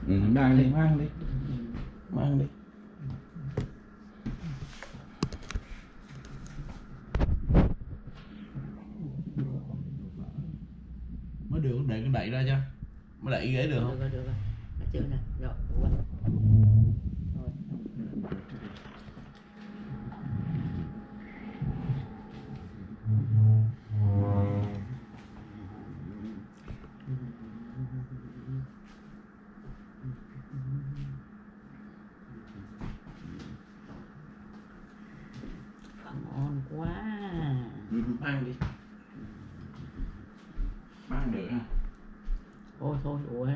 Mang đi, mang đi, mang đi. Mới được, để cái đẩy ra cho. Mới đẩy ghế được không? Được rồi. Đã chưa nè, rồi, rồi. Ngon quá. Mang đi. Mang được ha. Thôi ủa.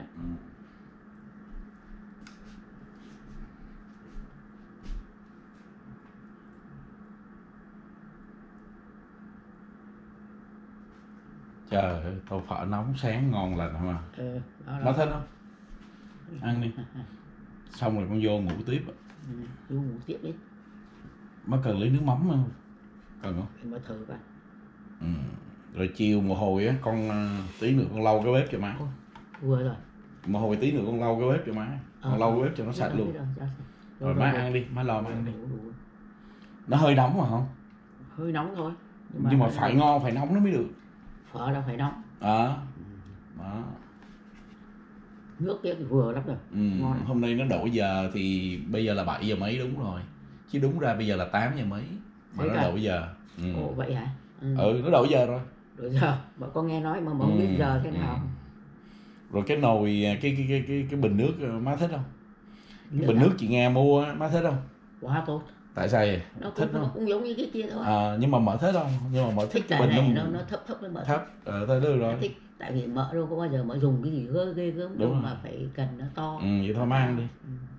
Trời ơi, tô phở nóng sáng ngon lành hả mà. Má thích không? Ăn đi. Xong rồi con vô ngủ tiếp. Vô ngủ tiếp đi. Má cần lấy nước mắm không? Cần không? Em mới thử coi. Rồi chiều một hồi á, con tí nữa con lau cái bếp cho má. Vừa rồi. Một hồi tí nữa con lau cái bếp cho má. Con lau cái bếp cho nó sạch luôn. Rồi má ăn đi, má lo má ăn đi. Nó hơi nóng mà không? Hơi nóng thôi. Nhưng mà phải ngon, phải nóng nó mới được. Phở là phải nóng. Đó. Nước thì vừa lắm rồi. Ngon. Hôm nay nó đổi giờ thì bây giờ là 7 giờ mấy đúng rồi. Chứ đúng ra bây giờ là 8 giờ mấy. Mà nó đổi giờ. Ồ vậy hả? Nó đổi giờ rồi. Đổi giờ, mà con nghe nói mà không biết giờ thế nào. Rồi cái nồi, cái bình nước má thích không? Cái bình nước chị Nga mua má thích không? Quá tốt. Tại sao vậy? Nó thích cũng, không? Nó cũng giống như cái kia thôi. Nhưng mà mở thích không? Nhưng mà mở thích cái bình này nó thấp với mở thấp. Thôi được rồi. Thích. Tại vì mỡ đâu có bao giờ mỡ dùng cái gì ghê gớm đâu mà phải cần nó to. Vậy thôi mang đi.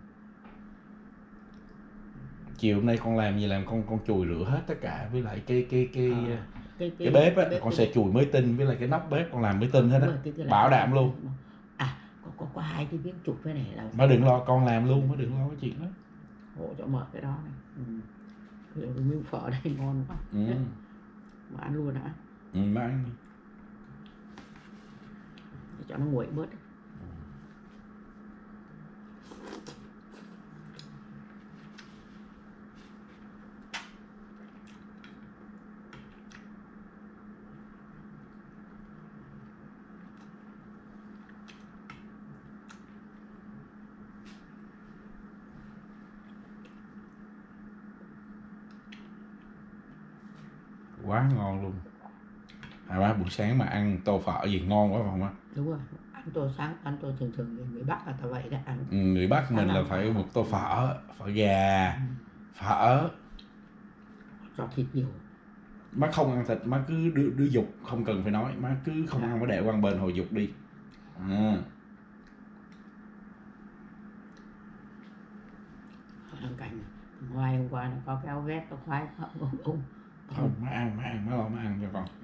Chiều hôm nay con làm gì làm con chùi rửa hết tất cả, với lại cái bếp á, con sẽ chùi mới tinh, với lại cái nắp bếp con làm mới tinh hết á, bảo đảm luôn. Có 2 cái miếng chụp cái này là má đừng lo, con làm luôn, má đừng lo cái chuyện đó. Hộ cho mở cái đó này. Cái miếng phở đây ngon quá. Mà ăn luôn hả? Má ăn đi. Để cho nó nguội bớt. Quá ngon luôn. Má buổi sáng mà ăn tô phở gì ngon quá phải không á? Đúng rồi. Ăn tô sáng, ăn tô thường người Bắc là vậy đó ăn. Người Bắc mình là phải một tô phở gà, phở. Cho thịt nhiều. Má không ăn thịt, má cứ đưa dục, không cần phải nói, má cứ không ăn, má để qua bên hồi dục đi. Ăn cạnh ngoài hôm qua nó có cái áo vest, có khoái không? Không, má ăn, má lo má ăn cho con.